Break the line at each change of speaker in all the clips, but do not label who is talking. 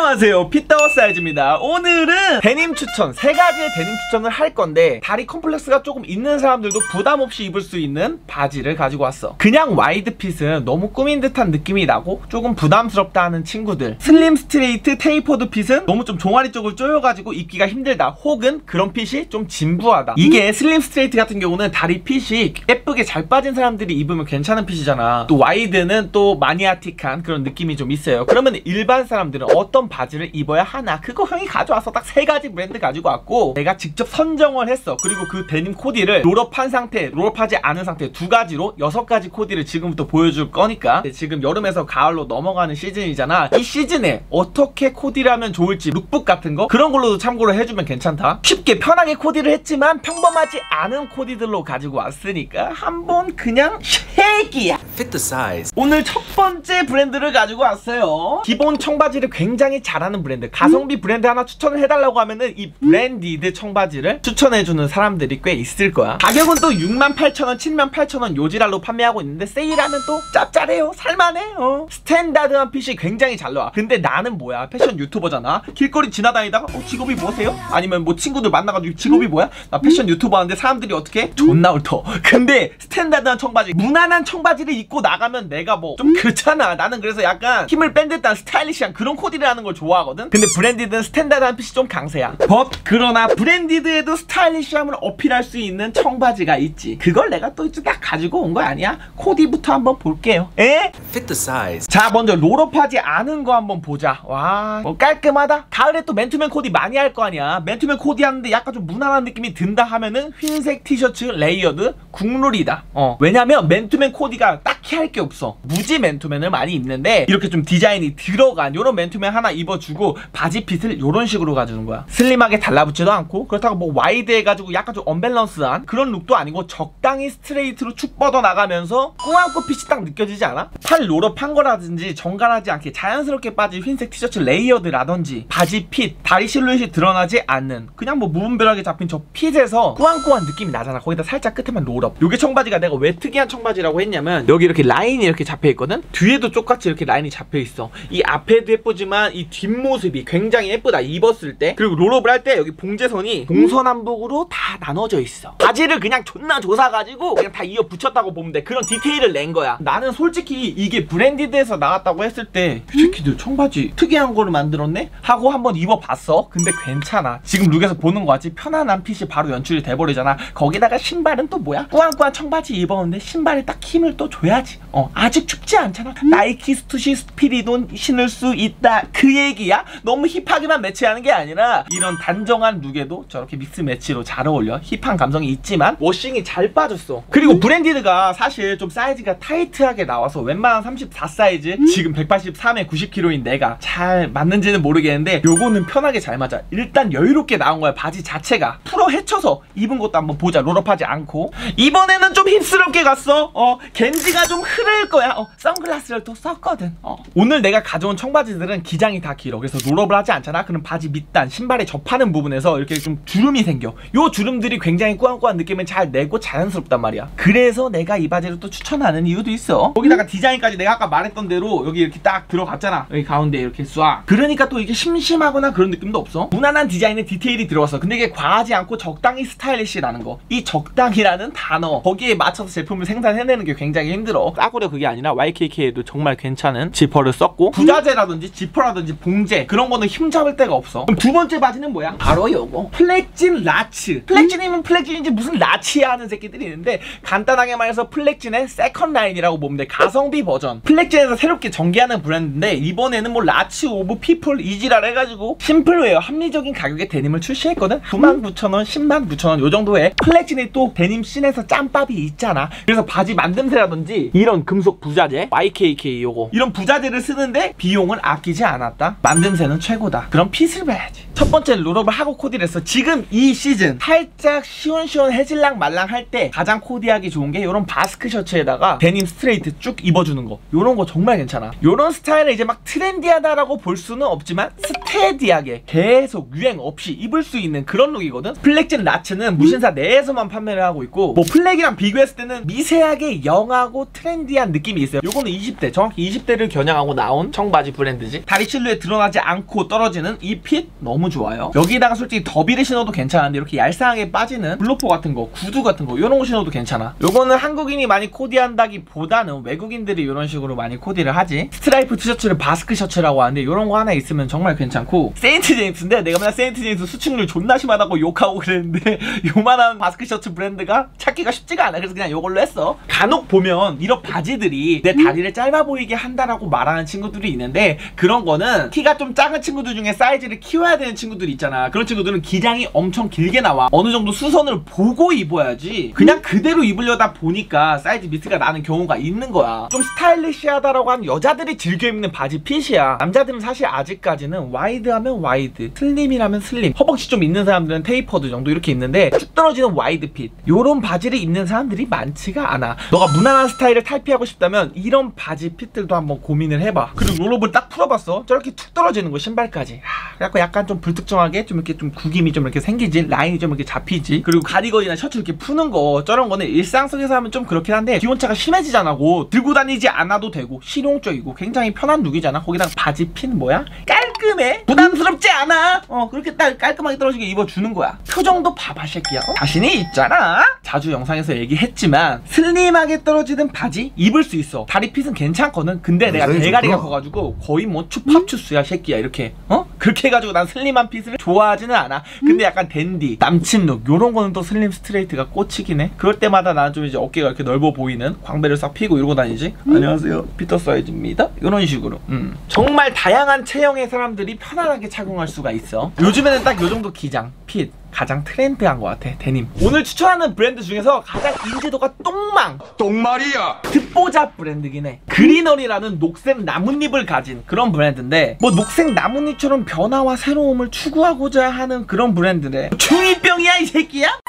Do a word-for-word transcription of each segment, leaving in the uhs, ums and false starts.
안녕하세요, 핏다워 사이즈입니다. 오늘은 데님 추천, 세 가지의 데님 추천을 할 건데 다리 컴플렉스가 조금 있는 사람들도 부담 없이 입을 수 있는 바지를 가지고 왔어. 그냥 와이드 핏은 너무 꾸민 듯한 느낌이 나고 조금 부담스럽다 하는 친구들, 슬림 스트레이트 테이퍼드 핏은 너무 좀 종아리 쪽을 조여가지고 입기가 힘들다, 혹은 그런 핏이 좀 진부하다. 이게 슬림 스트레이트 같은 경우는 다리 핏이 예쁘게 잘 빠진 사람들이 입으면 괜찮은 핏이잖아. 또 와이드는 또 마니아틱한 그런 느낌이 좀 있어요. 그러면 일반 사람들은 어떤 바지를 입어야 하나? 그거 형이 가져와서 딱 세 가지 브랜드 가지고 왔고 내가 직접 선정을 했어. 그리고 그 데님 코디를 롤업한 상태, 롤업하지 않은 상태 두 가지로 여섯 가지 코디를 지금부터 보여줄 거니까, 지금 여름에서 가을로 넘어가는 시즌이잖아. 이 시즌에 어떻게 코디를 하면 좋을지 룩북 같은 거 그런 걸로도 참고를 해주면 괜찮다. 쉽게 편하게 코디를 했지만 평범하지 않은 코디들로 가지고 왔으니까 한번 그냥 쉐이기야. Fit the size. 오늘 첫 번째 브랜드를 가지고 왔어요. 기본 청바지를 굉장히 잘하는 브랜드, 가성비 브랜드 하나 추천을 해달라고 하면은 이 브랜디드 청바지를 추천해주는 사람들이 꽤 있을 거야. 가격은 또 육만 팔천 원, 칠만 팔천 원 요지랄로 판매하고 있는데 세일하면 또 짭짤해요. 살만해. 어. 스탠다드한 핏이 굉장히 잘 나와. 근데 나는 뭐야, 패션 유튜버잖아. 길거리 지나다니다가 어, 직업이 뭐세요? 아니면 뭐 친구들 만나가지고 직업이 뭐야? 나 패션 유튜버 하는데 사람들이 어떻게? 존나 옳더. 근데 스탠다드한 청바지, 무난한 청바지를 입고 나가면 내가 뭐 좀 그렇잖아. 나는 그래서 약간 힘을 뺀 듯한 스타일리시한 그런 코디를 하는 걸 좋아하거든. 근데 브랜디드는 스탠다드한 핏이 좀 강세야. 법 그러나 브랜디드에도 스타일리시함을 어필할 수 있는 청바지가 있지. 그걸 내가 또 딱 가지고 온 거 아니야? 코디부터 한번 볼게요. 에? Fit the size. 자, 먼저 롤업하지 않은 거 한번 보자. 와, 뭐 깔끔하다. 가을에 또 맨투맨 코디 많이 할 거 아니야. 맨투맨 코디 하는데 약간 좀 무난한 느낌이 든다 하면은 흰색 티셔츠 레이어드 국룰이다. 어, 왜냐면 맨투맨 코디가 딱히 할 게 없어. 무지 맨투맨을 많이 입는데 이렇게 좀 디자인이 들어간 요런 맨투맨 하나 입어주고 바지 핏을 요런 식으로 가주는 거야. 슬림하게 달라붙지도 않고 그렇다고 뭐 와이드 해가지고 약간 좀 언밸런스한 그런 룩도 아니고 적당히 스트레이트로 축 뻗어 나가면서 꾸안꾸 핏이 딱 느껴지지 않아? 팔 롤업한 거라든지 정갈하지 않게 자연스럽게 빠진 흰색 티셔츠 레이어드라든지 바지 핏, 다리 실루엣이 드러나지 않는 그냥 뭐 무분별하게 잡힌 저 핏에서 꾸안꾸한 느낌이 나잖아. 거기다 살짝 끝에만 롤업. 요게 청바지가 내가 왜 특이한 청바지라고 했냐면 여기 이렇게 라인이 이렇게 잡혀있거든? 뒤에도 똑같이 이렇게 라인이 잡혀있어. 이 앞에도 예쁘지만 이 뒷모습이 굉장히 예쁘다, 입었을 때. 그리고 롤업을 할 때 여기 봉제선이 동서남북으로 다 나눠져 있어. 바지를 그냥 존나 조사가지고 그냥 다 이어 붙였다고 보면 돼. 그런 디테일을 낸 거야. 나는 솔직히 이게 브랜디드에서 나왔다고 했을 때 이 새끼들 청바지 특이한 거를 만들었네? 하고 한번 입어봤어. 근데 괜찮아. 지금 룩에서 보는 거 같지? 편안한 핏이 바로 연출이 돼버리잖아. 거기다가 신발은 또 뭐야? 꾸안꾸한 청바지 입었는데 신발에 딱 힘을 또 줘야지. 어, 아직 춥지 않잖아. 나이키 스투시 스피리돈 신을 수 있다, 그 얘기야? 너무 힙하게만 매치하는 게 아니라 이런 단정한 룩에도 저렇게 믹스 매치로 잘 어울려. 힙한 감성이 있지만 워싱이 잘 빠졌어. 그리고 브랜디드가 사실 좀 사이즈가 타이트하게 나와서 웬만한 삼십사 사이즈, 지금 백팔십삼에 구십 킬로그램인 내가 잘 맞는지는 모르겠는데 요거는 편하게 잘 맞아. 일단 여유롭게 나온 거야. 바지 자체가 풀어 헤쳐서 입은 것도 한번 보자. 롤업하지 않고. 이번에는 좀 힙스럽게 갔어. 어, 겐지가 좀 흐를 거야. 어, 선글라스를 또 썼거든. 어. 오늘 내가 가져온 청바지들은 기장이 다 길어. 그래서 롤업을 하지 않잖아. 그럼 바지 밑단, 신발에 접하는 부분에서 이렇게 좀 주름이 생겨. 요 주름들이 굉장히 꾸안꾸한 느낌을 잘 내고 자연스럽단 말이야. 그래서 내가 이 바지를 또 추천하는 이유도 있어. 거기다가 디자인까지 내가 아까 말했던 대로 여기 이렇게 딱 들어갔잖아. 여기 가운데 이렇게 쏴. 그러니까 또 이게 심심하거나 그런 느낌도 없어. 무난한 디자인에 디테일이 들어갔어. 근데 이게 과하지 않고 적당히 스타일리시라는 거. 이 적당이라는 단어, 거기에 맞춰서 제품을 생산해내는 게 굉장히 힘들어. 싸구려 그게 아니라 와이케이케이에도 정말 괜찮은 지퍼를 썼고, 부자재라든지 지퍼라든지 봉제 그런 거는 힘 잡을 데가 없어. 그럼 두 번째 바지는 뭐야? 바로 요거 플렉진 라츠. 플렉진이면 플렉진인지 무슨 라치야 하는 새끼들이 있는데 간단하게 말해서 플렉진의 세컨 라인이라고 보면 돼. 가성비 버전. 플렉진에서 새롭게 전개하는 브랜드인데 이번에는 뭐 라치 오브 피플 이지랄 해가지고 심플웨어 합리적인 가격에 데님을 출시했거든. 구만 구천 원, 십만 구천 원 요 정도에 플렉진이 또 데님 씬에서 짬밥이 있잖아. 그래서 바지 만듦새라든지 이런 금속 부자재 와이케이케이 요거 이런 부자재를 쓰는데 비용을 아끼지 않았다. 만듦새는 최고다. 그럼 핏을 봐야지. 첫 번째 롤업을 하고 코디를 했어. 지금 이 시즌 살짝 시원시원 해질랑 말랑 할 때 가장 코디하기 좋은 게 요런 바스크 셔츠에다가 데님 스트레이트 쭉 입어주는 거. 요런 거 정말 괜찮아. 요런 스타일을 이제 막 트렌디하다라고 볼 수는 없지만 스타일 스테디하게 계속 유행 없이 입을 수 있는 그런 룩이거든. 플렉진 라츠는 무신사 내에서만 판매를 하고 있고, 뭐 플렉이랑 비교했을 때는 미세하게 영하고 트렌디한 느낌이 있어요. 요거는 이십 대, 정확히 이십 대를 겨냥하고 나온 청바지 브랜드지. 다리 실루엣 드러나지 않고 떨어지는 이 핏 너무 좋아요. 여기다가 솔직히 더비를 신어도 괜찮은데 이렇게 얄쌍하게 빠지는 블로퍼 같은 거, 구두 같은 거 이런 거 신어도 괜찮아. 요거는 한국인이 많이 코디한다기보다는 외국인들이 이런 식으로 많이 코디를 하지. 스트라이프 티셔츠를 바스크 셔츠라고 하는데 이런 거 하나 있으면 정말 괜찮고, 세인트 제임스인데 내가 맨날 세인트 제임스 수축률 존나 심하다고 욕하고 그랬는데 요만한 바스크 셔츠 브랜드가 찾기가 쉽지가 않아. 그래서 그냥 요걸로 했어. 간혹 보면 이런 바지들이 내 다리를 짧아 보이게 한다라고 말하는 친구들이 있는데, 그런 거는 키가 좀 작은 친구들 중에 사이즈를 키워야 되는 친구들이 있잖아. 그런 친구들은 기장이 엄청 길게 나와. 어느 정도 수선을 보고 입어야지 그냥 그대로 입으려다 보니까 사이즈 미스가 나는 경우가 있는 거야. 좀 스타일리시하다라고 하는 여자들이 즐겨 입는 바지 핏이야. 남자들은 사실 아직까지는 와이드하면 와이드, 슬림이라면 슬림, 허벅지 좀 있는 사람들은 테이퍼드 정도 이렇게 입는데, 쭉 떨어지는 와이드 핏 요런 바지를 입는 사람들이 많지가 않아. 너가 무난한 스타일을 탈피하고 싶다면 이런 바지 핏들도 한번 고민을 해봐. 그리고 롤업을 딱 풀어봤어. 저렇게 툭 떨어지는 거 신발까지. 그래갖고 약간 좀 불특정하게 좀 이렇게 좀 구김이 좀 이렇게 생기지, 라인이 좀 이렇게 잡히지. 그리고 가디건이나 셔츠 이렇게 푸는 거, 저런 거는 일상 속에서 하면 좀 그렇긴 한데 기온차가 심해지잖아. 고 들고 다니지 않아도 되고 실용적이고 굉장히 편한 룩이잖아. 거기다가 바지 핀 뭐야? 깔끔해. 부담스럽지 않아. 어 그렇게 딱 깔끔하게 떨어지게 입어주는 거야. 표정도 봐봐 새끼야. 어? 자신이 있잖아. 자주 영상에서 얘기했지만 슬림하게 떨어지는 바지 입을 수 있어. 다리 핏은 괜찮거든. 근데 내가 대가리가 좋구나. 커가지고 거의 뭐 추팝추스야 새끼야. 이렇게 어? 그렇게 해가지고 난 슬림한 핏을 좋아하지는 않아. 근데 약간 댄디, 남친 룩 요런 거는 또 슬림 스트레이트가 꽂히긴 해. 그럴 때마다 나는 좀 이제 어깨가 이렇게 넓어 보이는 광배를 싹 피고 이러고 다니지. 음? 안녕하세요, 피터 사이즈입니다. 이런 식으로. 음. 정말 다양한 체형의 사람들이 편안하게 착용할 수가 있어. 요즘에는 딱 요 정도 기장, 핏 가장 트렌드한 것 같아. 데님. 오늘 추천하는 브랜드 중에서 가장 인지도가 똥망
똥말이야
듣보잡 브랜드긴 해. 그리너리라는 녹색 나뭇잎을 가진 그런 브랜드인데, 뭐 녹색 나뭇잎처럼 변화와 새로움을 추구하고자 하는 그런 브랜드래. 중이병이야 이 새끼야?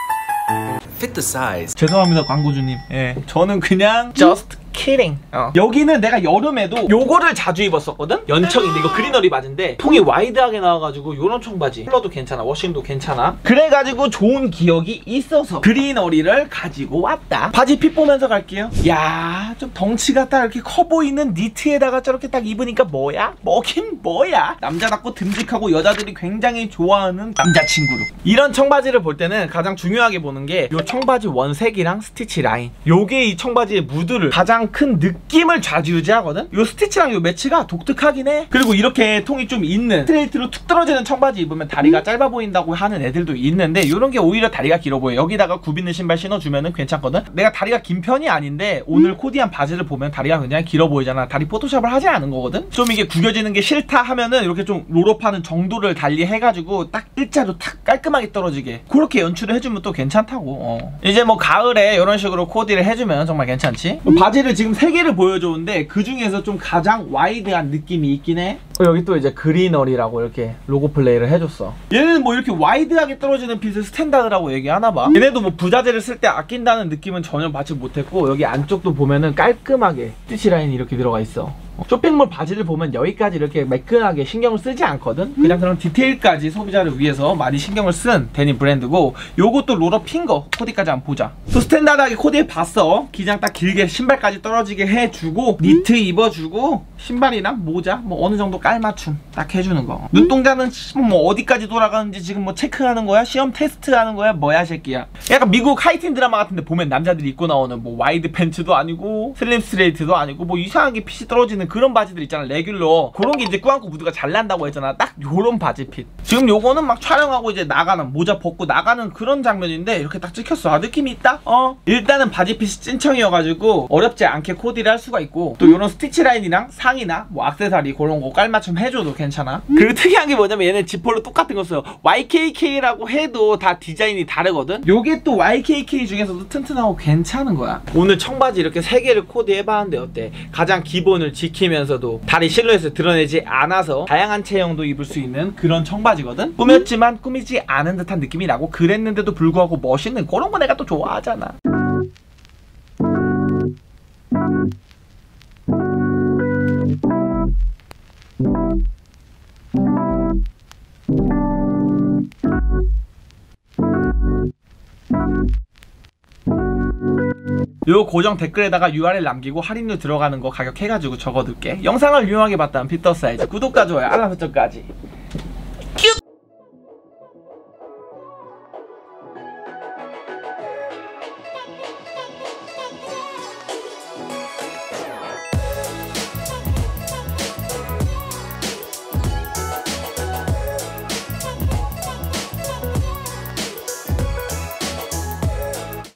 Fit the size.
죄송합니다 광고주님. 예, 저는 그냥 just kidding. 어. 여기는 내가 여름에도 요거를 자주 입었었거든? 연청인데 이거 그리너리 바지인데 통이 와이드하게 나와가지고 요런 청바지 컬러도 괜찮아, 워싱도 괜찮아. 그래가지고 좋은 기억이 있어서 그리너리를 가지고 왔다. 바지 핏 보면서 갈게요. 야, 좀 덩치가 딱 이렇게 커 보이는 니트에다가 저렇게 딱 입으니까 뭐야? 뭐긴 뭐야? 남자답고 듬직하고 여자들이 굉장히 좋아하는 남자친구로. 이런 청바지를 볼 때는 가장 중요하게 보는 게 요 청바지 원색이랑 스티치 라인. 요게 이 청바지의 무드를 가장 큰 느낌을 좌지우지하거든? 요 스티치랑 요 매치가 독특하긴 해. 그리고 이렇게 통이 좀 있는 스트레이트로 툭 떨어지는 청바지 입으면 다리가 짧아 보인다고 하는 애들도 있는데, 요런 게 오히려 다리가 길어 보여. 여기다가 굽있는 신발 신어주면은 괜찮거든? 내가 다리가 긴 편이 아닌데 오늘 코디한 바지를 보면 다리가 굉장히 길어 보이잖아. 다리 포토샵을 하지 않은 거거든? 좀 이게 구겨지는 게 싫다 하면은 이렇게 좀 롤업하는 정도를 달리 해가지고 딱 일자로 탁 깔끔하게 떨어지게 그렇게 연출을 해주면 또 괜찮다고. 어. 이제 뭐 가을에 이런 식으로 코디를 해주면 정말 괜찮지? 바지를 지금 세 개를 보여줬는데 그 중에서 좀 가장 와이드한 느낌이 있긴 해. 어, 여기 또 이제 그리너리라고 이렇게 로고 플레이를 해줬어. 얘는 뭐 이렇게 와이드하게 떨어지는 핏을 스탠다드라고 얘기하나 봐. 얘네도 뭐 부자재를 쓸 때 아낀다는 느낌은 전혀 받지 못했고, 여기 안쪽도 보면은 깔끔하게 스티치 라인이 이렇게 들어가 있어. 쇼핑몰 바지를 보면 여기까지 이렇게 매끈하게 신경을 쓰지 않거든? 그냥 그런 디테일까지 소비자를 위해서 많이 신경을 쓴 데님 브랜드고, 요것도 롤업 핀 거 코디까지 한번 보자. 또 스탠다드하게 코디해 봤어. 기장 딱 길게 신발까지 떨어지게 해주고, 니트 입어주고, 신발이랑 모자 뭐 어느 정도 깔맞춤 딱 해주는 거. 눈동자는 뭐 어디까지 돌아가는지 지금 뭐 체크하는 거야? 시험 테스트 하는 거야? 뭐야 새끼야. 약간 미국 하이틴 드라마 같은데 보면 남자들이 입고 나오는 뭐 와이드 팬츠도 아니고 슬림 스트레이트도 아니고 뭐 이상하게 핏이 떨어지는 그런 바지들 있잖아. 레귤러 그런 게 이제 꾸안꾸 무드가 잘 난다고 했잖아. 딱 요런 바지 핏. 지금 요거는 막 촬영하고 이제 나가는, 모자 벗고 나가는 그런 장면인데 이렇게 딱 찍혔어. 아, 느낌이 있다? 어. 일단은 바지 핏이 찐청이어가지고 어렵지 않게 코디를 할 수가 있고, 또 요런 스티치 라인이랑 상이나 뭐 액세서리 그런 거 깔맞춤 해줘도 괜찮아. 그리고 특이한 게 뭐냐면 얘네 지퍼로 똑같은 거 써요. 와이케이케이라고 해도 다 디자인이 다르거든? 요게 또 와이케이케이 중에서도 튼튼하고 괜찮은 거야. 오늘 청바지 이렇게 세 개를 코디해봤는데 어때? 가장 기본을 지키면서도 다리 실루엣을 드러내지 않아서 다양한 체형도 입을 수 있는 그런 청바지거든? 꾸몄지만 꾸미지 않은 듯한 느낌이 나고, 그랬는데도 불구하고 멋있는 그런 거 내가 또 좋아하잖아. 요 고정 댓글에다가 유알엘 남기고 할인율 들어가는 거 가격 해가지고 적어둘게. 영상을 유용하게 봤다면 핏더 사이즈 구독과 좋아요 알람 설정까지.